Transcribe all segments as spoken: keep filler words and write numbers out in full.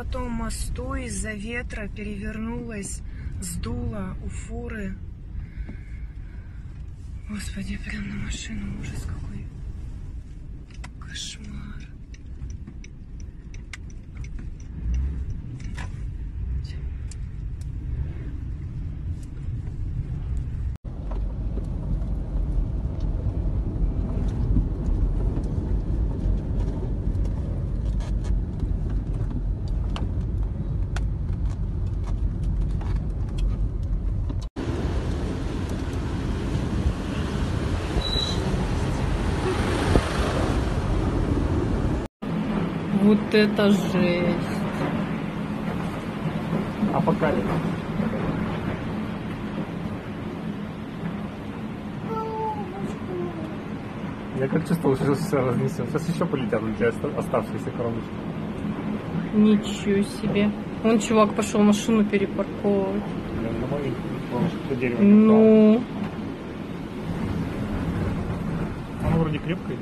Золотом мосту из-за ветра перевернулась, сдуло у фуры. Господи, прям на машину, ужас какой. Кошмар. Вот это жесть. Апокалипсис. Я как чувствовал, что сейчас все разнесем. Сейчас еще полетят у тебя оставшиеся коробочки. Ничего себе. Вон чувак пошел машину перепарковывать. Блин, на маленькую дерево. Ну. Оно вроде крепкое.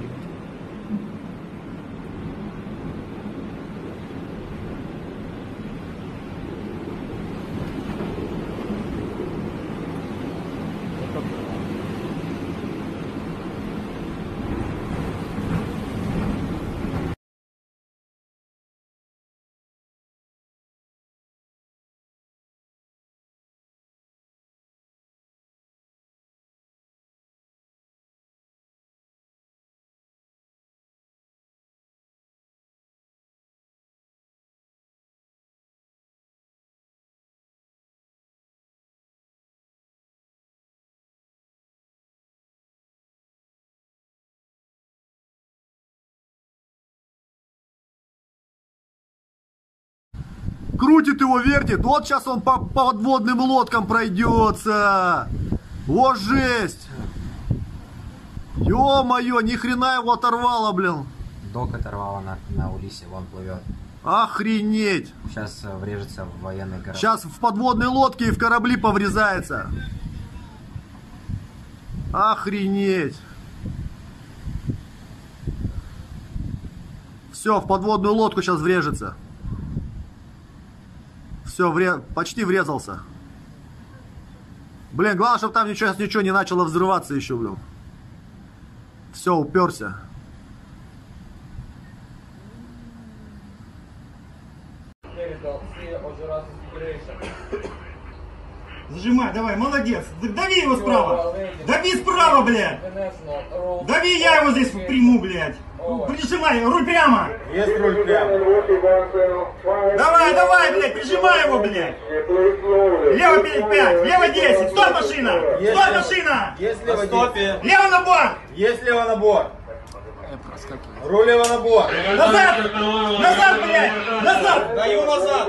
Крутит его, вертит. Вот сейчас он по подводным лодкам пройдется. Вот жесть. Ё-моё, ни хрена его оторвало, блин. Док оторвало на, на Улисе, вон плывет. Охренеть. Сейчас врежется в военный корабль. Сейчас в подводные лодки и в корабли поврезается. Охренеть. Все, в подводную лодку сейчас врежется. Все, вре... почти врезался. Блин, главное, чтобы там ничего, ничего не начало взрываться еще, блин. Все, уперся. Зажимай, давай, молодец. Дави его справа. Дави справа, блядь. Дави, я его здесь приму, блядь. Прижимай, руль прямо. Есть руль прямо. Давай, давай, блядь, прижимай его, блядь. Лево пять, лево десять. Стой, машина. Стой, машина. Есть лево стопе. Лево на борт. Есть лево на борт. Руль лево на борт. Назад. Назад, блядь. Назад. Даю назад.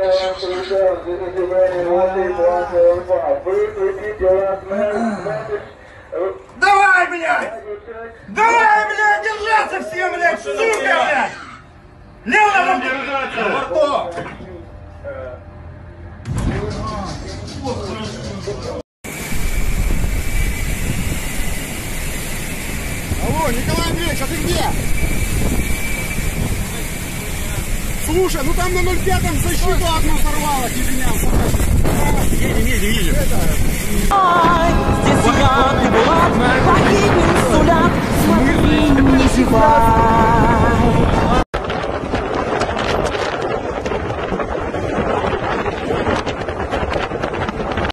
Давай, блядь. Давай, блядь, держаться всем, блядь. Сука, блядь. Лево на борт. На борту. Алло, Николай Андреевич, а ты где? Слушай, ну там на ноль пятом защиту одну сорвало, извиняюсь. Едем, едем, едем. Здесь я, ты была, богиню сулят, смотри, не зевай.